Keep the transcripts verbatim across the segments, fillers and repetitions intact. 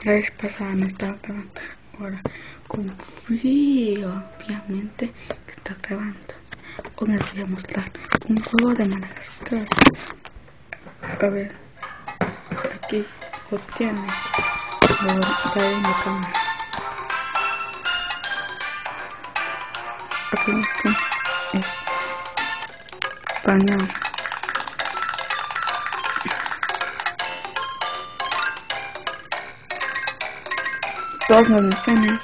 La vez pasada no estaba grabando, ahora confío obviamente que está grabando. Hoy les voy a mostrar un juego de Madagascar. A ver, aquí lo tienen. Ahora en la cámara. Aquí está español. Todas las misiones.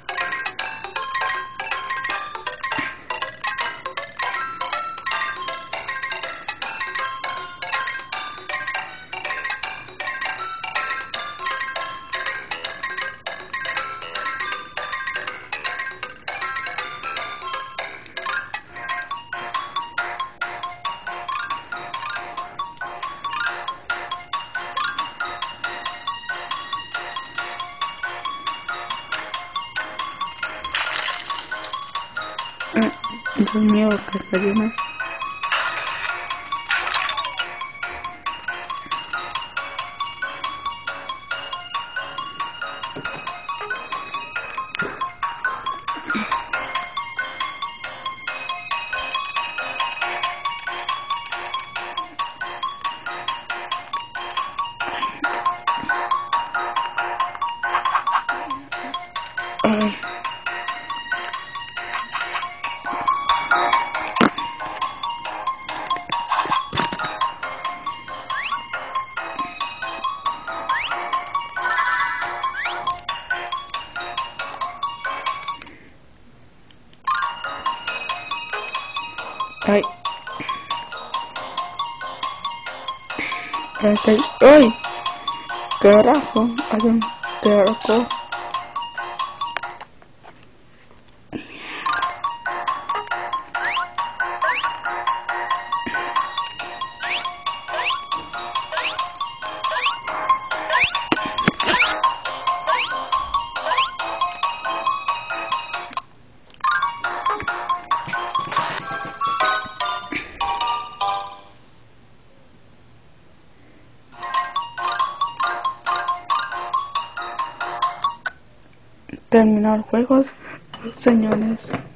Dios mío, que gallinas. Ay. Ay. Ay. Ay. Carajo. Hay un carajo. Terminar juegos, señores.